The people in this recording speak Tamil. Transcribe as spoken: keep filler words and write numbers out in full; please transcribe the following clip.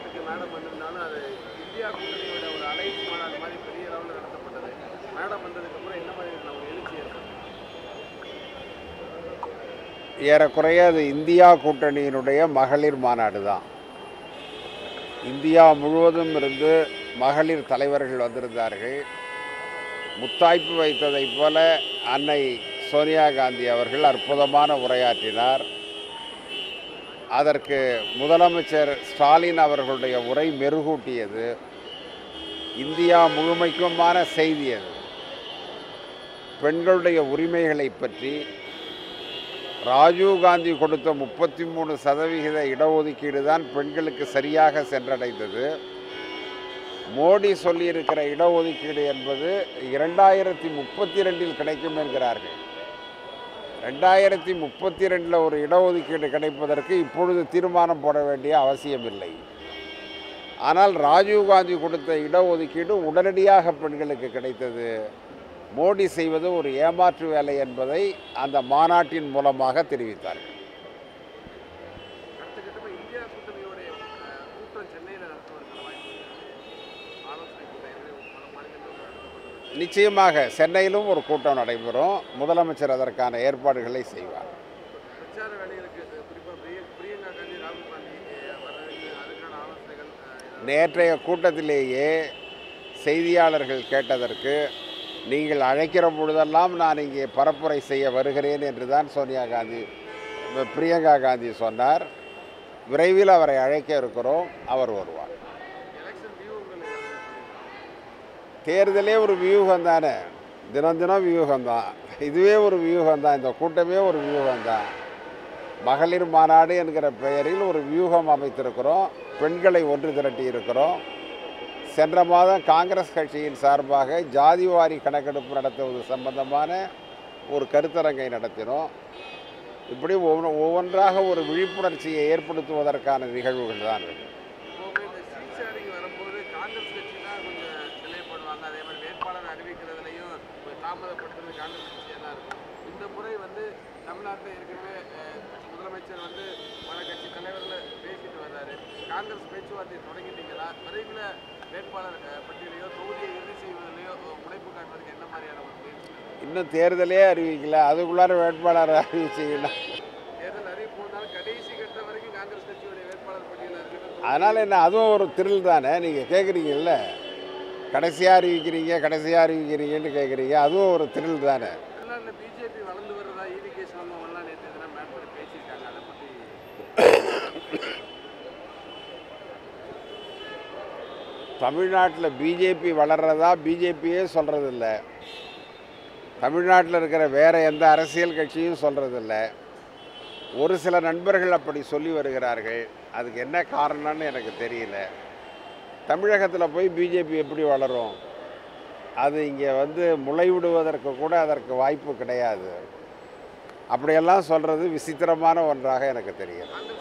மாநாட்டுக்கு மேடம் வந்திருந்தாலும் அது இந்தியா கூட்டணியோட ஒரு அலைன்ஸ் மாநாடு மாதிரி பெரிய அளவில் நடத்தப்பட்டது. மேடம் வந்ததுக்கப்புறம் என்ன மாதிரி நம்ம எழுச்சி ஏற்படும்? ஏறக்குறைய அது இந்தியா கூட்டணியினுடைய மகளிர் மாநாடு தான். இந்தியா முழுவதும் இருந்து மகளிர் தலைவர்கள் வந்திருந்தார்கள். முத்தாய்ப்பு வைத்ததைப் போல அன்னை சோனியா காந்தி அவர்கள் அற்புதமான உரையாற்றினார். அதற்கு முதலமைச்சர் ஸ்டாலின் அவர்களுடைய உரை மெருகூட்டியது. இந்தியா முழுமைக்குமான செய்தி அது. பெண்களுடைய உரிமைகளை பற்றி ராஜீவ்காந்தி கொடுத்த முப்பத்தி மூணு சதவிகித இடஒதுக்கீடு தான் பெண்களுக்கு சரியாக சென்றடைந்தது. மோடி சொல்லியிருக்கிற இடஒதுக்கீடு என்பது இரண்டாயிரத்தி முப்பத்தி ரெண்டில் கிடைக்கும் என்கிறார்கள். ரெண்டாயிரத்தி முப்பத்தி ரெண்டில் ஒரு இடஒதுக்கீடு கிடைப்பதற்கு இப்பொழுது தீர்மானம் போட வேண்டிய அவசியமில்லை. ஆனால் ராஜீவ்காந்தி கொடுத்த இடஒதுக்கீடு உடனடியாக பெண்களுக்கு கிடைத்தது. மோடி செய்வது ஒரு ஏமாற்று வேலை என்பதை அந்த மாநாட்டின் மூலமாக தெரிவித்தார்கள். நிச்சயமாக சென்னையிலும் ஒரு கூட்டம் நடைபெறும். முதலமைச்சர் அதற்கான ஏற்பாடுகளை செய்வார். நேற்றைய கூட்டத்திலேயே செய்தியாளர்கள் கேட்டதற்கு, நீங்கள் அழைக்கிற பொழுதெல்லாம் நான் இங்கே பரப்புரை செய்ய வருகிறேன் என்று தான் சோனியா காந்தி பிரியங்கா காந்தி சொன்னார். விரைவில் அவரை அழைக்க இருக்கிறோம், அவர் வருவார். தேர்தலே ஒரு வியூகம் தானே, தினம் தினம் வியூகம்தான். இதுவே ஒரு வியூகம்தான், இந்த கூட்டமே ஒரு வியூகம்தான். மகளிர் மாநாடு என்கிற பெயரில் ஒரு வியூகம் அமைத்திருக்கிறோம். பெண்களை ஒன்று திரட்டி இருக்கிறோம். சென்ற மாதம் காங்கிரஸ் கட்சியின் சார்பாக ஜாதிவாரி கணக்கெடுப்பு நடத்துவது சம்பந்தமான ஒரு கருத்தரங்கை நடத்தினோம். இப்படி ஒவ்வொரு ஒவ்வொன்றாக ஒரு விழிப்புணர்ச்சியை ஏற்படுத்துவதற்கான நிகழ்வுகள் தான் இருக்கு. இந்த முறை வந்து தமிழ்நாட்டில் ஏற்கனவே முதலமைச்சர் வந்து பல கட்சி தலைவர்களை பேசிட்டு வர்றாரு. காங்கிரஸ் பேச்சுவார்த்தை தொடங்கிட்டீங்களா? விரைவில் வேட்பாளர் பட்டியலையோ தொகுதியை இறுதி செய்வதிலையோ முனைப்பு காட்டுவதற்கு என்ன மாதிரியான ஒரு முயற்சி? இன்னும் தேர்தலே அறிவிக்கல, அதுக்குள்ளார வேட்பாளர் அறிவிச்சிங்கன்னா தேர்தல் அறிவிப்பு போனாலும் கடைசி கட்ட வரைக்கும் காங்கிரஸ் கட்சியுடைய வேட்பாளர் பட்டியலில் இருக்குது. அதனால் என்ன, அதுவும் ஒரு த்ரில் தானே. நீங்கள் கேட்குறீங்கல்ல, கடைசியாக அறிவிக்கிறீங்க கடைசியாக அறிவிக்கிறீங்கன்னு கேட்குறீங்க, அதுவும் ஒரு த்ரில் தானே. தமிழ்நாட்டில் பிஜேபி வளர்ந்து வருறதா ஈடிகே சம்பவம்லாம் நேற்று எதுனா மேற்பட்டு பேசியிருக்காங்க. அதை பற்றி தமிழ்நாட்டில் பிஜேபி வளர்றதா பிஜேபியே சொல்கிறதில்ல. தமிழ்நாட்டில் இருக்கிற வேறு எந்த அரசியல் கட்சியும் சொல்கிறதில்ல. ஒரு சில நண்பர்கள் அப்படி சொல்லி வருகிறார்கள். அதுக்கு என்ன காரணம்னு எனக்கு தெரியல. தமிழகத்தில் போய் பிஜேபி எப்படி வளரும்? அது இங்கே வந்து முளைவிடுவதற்கு கூட அதற்கு வாய்ப்பு கிடையாது. அப்படியெல்லாம் சொல்கிறது விசித்திரமான ஒன்றாக எனக்கு தெரியும்.